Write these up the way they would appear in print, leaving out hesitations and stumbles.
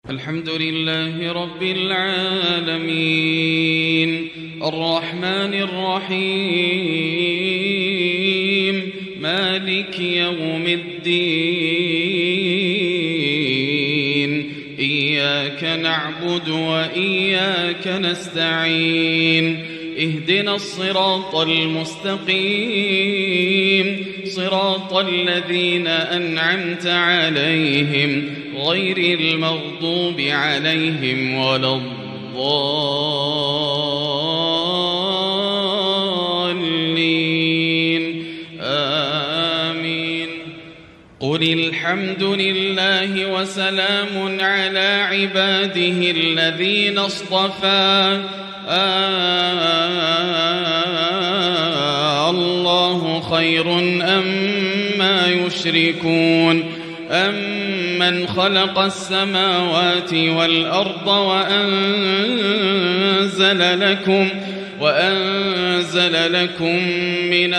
الحمد لله رب العالمين الرحمن الرحيم مالك يوم الدين إياك نعبد وإياك نستعين اهدنا الصراط المستقيم صراط الذين أنعمت عليهم غير المغضوب عليهم ولا الضالين آمين. قل الحمد لله وسلام على عباده الذين اصطفى الله خير أما يشركون أمن خلق السماوات والأرض وأنزل لكم من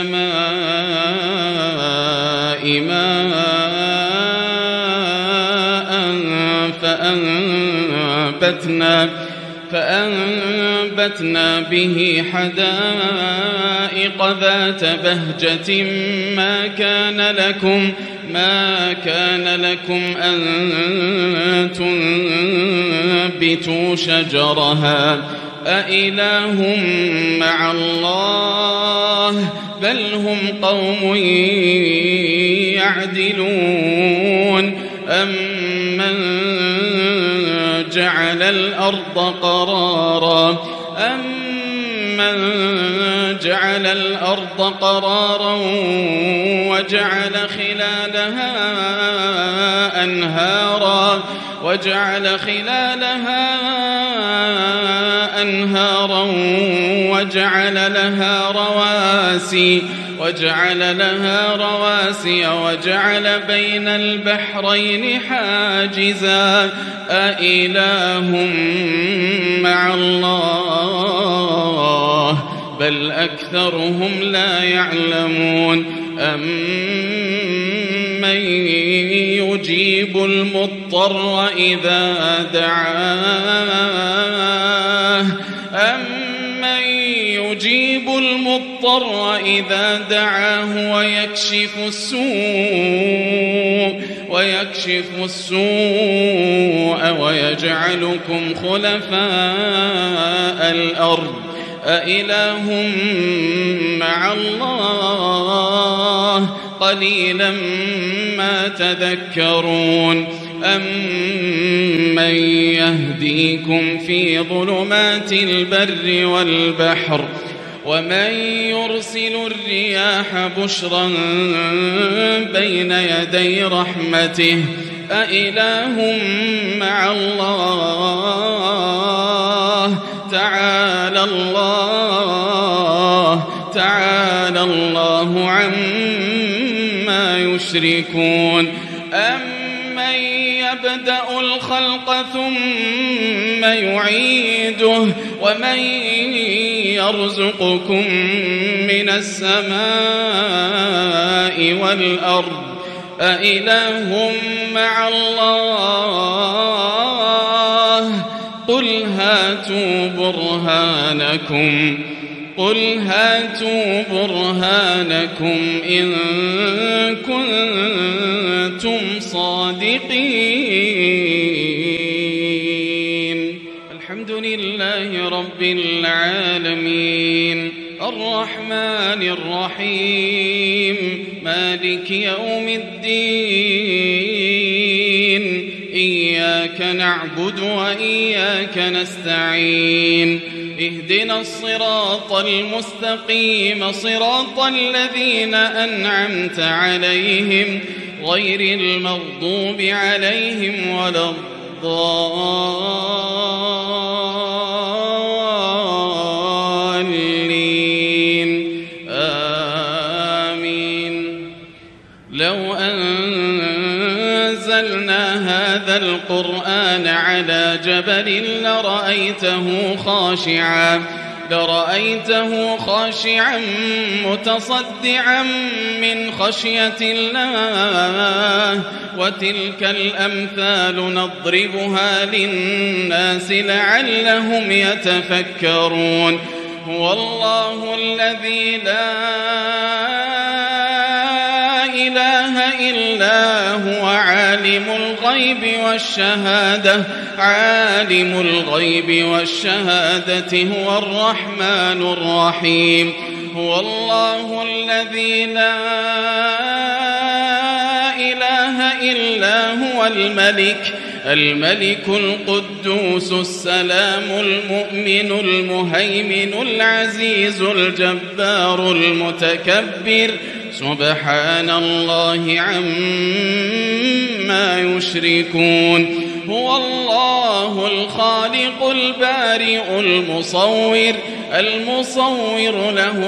السماء ماء فأنبتنا به حدائق ذات بهجة ما كان لكم أن تنبتوا شجرها أإله مع الله بل هم قوم يعدلون أمن جعل الأرض قرارا وجعل خلالها أنهارا وجعل لها رواسي وجعل بين البحرين حاجزا أإله مع الله بل أكثرهم لا يعلمون أمن يجيب المضطر إذا دعاه ويكشف السوء ويجعلكم خلفاء الأرض أإله مع الله قليلا ما تذكرون أمن يهديكم في ظلمات البر والبحر ومن يرسل الرياح بشرا بين يدي رحمته أإله مع الله تعالى الله عما يشركون أمن يبدأ الخلق ثم يعيده ومن يرزقكم من السماء والأرض أإله مع الله قل هاتوا برهانكم إن كنتم صادقين. الحمد لله رب العالمين الرحمن الرحيم مالك يوم الدين إياك نعبد وإياك نستعين اهدنا الصراط المستقيم صراط الذين أنعمت عليهم غير المغضوب عليهم ولا الضالين آمين. لو أنزلنا هذا القرآن على جبل لرأيته لرأيته خاشعا متصدعا من خشية الله وتلك الأمثال نضربها للناس لعلهم يتفكرون هو الله الذي لا إله إلا هو عالم الغيب والشهادة هو الرحمن الرحيم هو الله الذي لا إله إلا هو الملك القدوس السلام المؤمن المهيمن العزيز الجبار المتكبر سبحان الله عما يشركون هو الله الخالق البارئ المصور له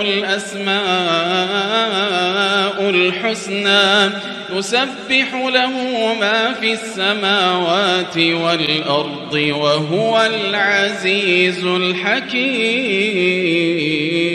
الأسماء الحسنى يسبح له ما في السماوات والأرض وهو العزيز الحكيم